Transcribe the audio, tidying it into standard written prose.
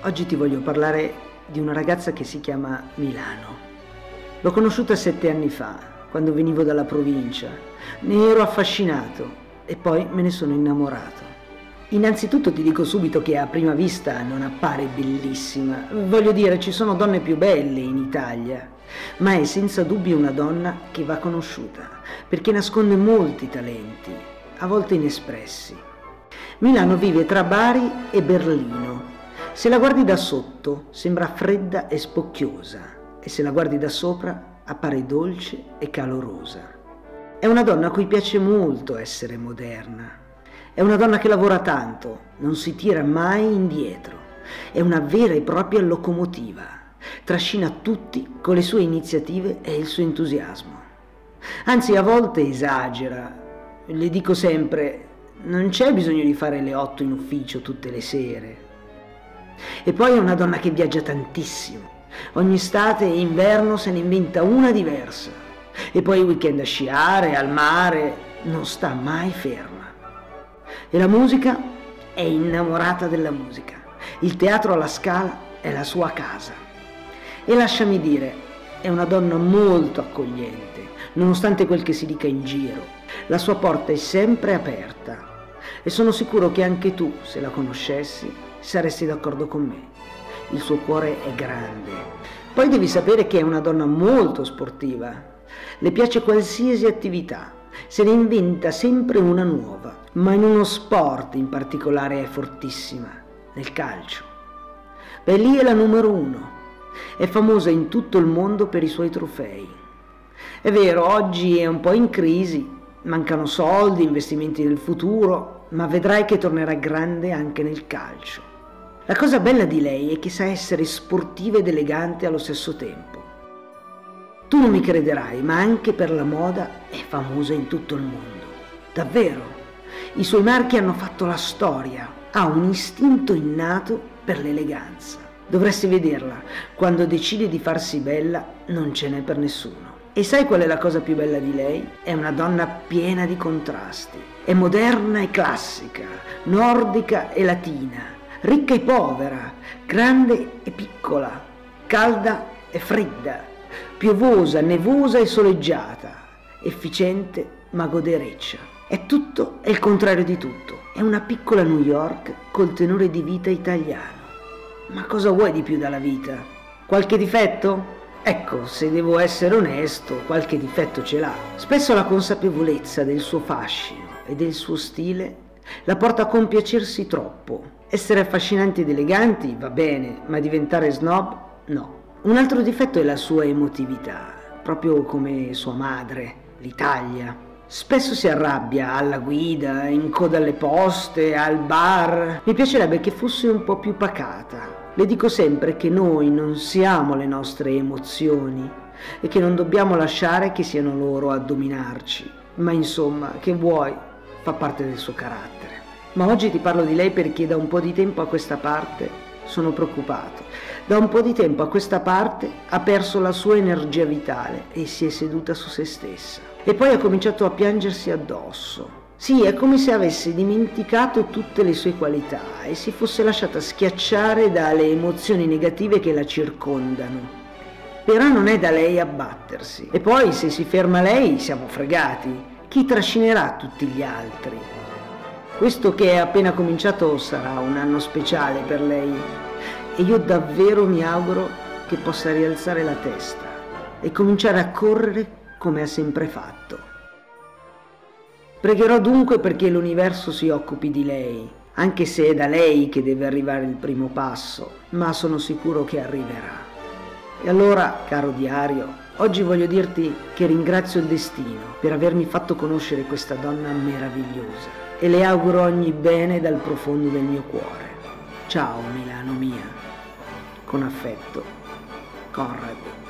Oggi ti voglio parlare di una ragazza che si chiama Milano. L'ho conosciuta 7 anni fa, quando venivo dalla provincia. Ne ero affascinato e poi me ne sono innamorato. Innanzitutto ti dico subito che a prima vista non appare bellissima. Voglio dire, ci sono donne più belle in Italia, ma è senza dubbio una donna che va conosciuta, perché nasconde molti talenti, a volte inespressi. Milano vive tra Bari e Berlino. Se la guardi da sotto sembra fredda e spocchiosa, e se la guardi da sopra appare dolce e calorosa. È una donna a cui piace molto essere moderna. È una donna che lavora tanto, non si tira mai indietro. È una vera e propria locomotiva. Trascina tutti con le sue iniziative e il suo entusiasmo. Anzi, a volte esagera. Le dico sempre, non c'è bisogno di fare le 8 in ufficio tutte le sere. E poi è una donna che viaggia tantissimo. Ogni estate e inverno se ne inventa una diversa. E poi weekend a sciare, al mare, non sta mai ferma. E la musica? È innamorata della musica. Il teatro alla Scala è la sua casa. E lasciami dire, è una donna molto accogliente, nonostante quel che si dica in giro. La sua porta è sempre aperta. E sono sicuro che anche tu, se la conoscessi, saresti d'accordo con me. Il suo cuore è grande. Poi devi sapere che è una donna molto sportiva. Le piace qualsiasi attività. Se ne inventa sempre una nuova, ma in uno sport in particolare è fortissima, nel calcio. Beh, lì è la numero 1. È famosa in tutto il mondo per i suoi trofei. È vero, oggi è un po' in crisi, mancano soldi, investimenti nel futuro, ma vedrai che tornerà grande anche nel calcio. La cosa bella di lei è che sa essere sportiva ed elegante allo stesso tempo. Tu non mi crederai, ma anche per la moda è famosa in tutto il mondo. Davvero. I suoi marchi hanno fatto la storia. Ha un istinto innato per l'eleganza. Dovresti vederla. Quando decide di farsi bella, non ce n'è per nessuno. E sai qual è la cosa più bella di lei? È una donna piena di contrasti. È moderna e classica, nordica e latina, ricca e povera, grande e piccola, calda e fredda, piovosa, nevosa e soleggiata, efficiente ma godereccia. È tutto e il contrario di tutto. È una piccola New York col tenore di vita italiano. Ma cosa vuoi di più dalla vita? Qualche difetto? Ecco, se devo essere onesto, qualche difetto ce l'ha. Spesso la consapevolezza del suo fascino e del suo stile la porta a compiacersi troppo. Essere affascinanti ed eleganti va bene, ma diventare snob no. Un altro difetto è la sua emotività, proprio come sua madre, l'Italia. Spesso si arrabbia alla guida, in coda alle poste, al bar. Mi piacerebbe che fosse un po' più pacata. Le dico sempre che noi non siamo le nostre emozioni e che non dobbiamo lasciare che siano loro a dominarci. Ma insomma, che vuoi, fa parte del suo carattere. Ma oggi ti parlo di lei perché da un po' di tempo a questa parte sono preoccupato. Da un po' di tempo a questa parte ha perso la sua energia vitale e si è seduta su se stessa. E poi ha cominciato a piangersi addosso. Sì, è come se avesse dimenticato tutte le sue qualità e si fosse lasciata schiacciare dalle emozioni negative che la circondano. Però non è da lei abbattersi. E poi se si ferma lei siamo fregati. Chi trascinerà tutti gli altri? Questo che è appena cominciato sarà un anno speciale per lei e io davvero mi auguro che possa rialzare la testa e cominciare a correre come ha sempre fatto. Pregherò dunque perché l'universo si occupi di lei, anche se è da lei che deve arrivare il primo passo, ma sono sicuro che arriverà. E allora, caro diario, oggi voglio dirti che ringrazio il destino per avermi fatto conoscere questa donna meravigliosa e le auguro ogni bene dal profondo del mio cuore. Ciao Milano mia, con affetto, Conrad.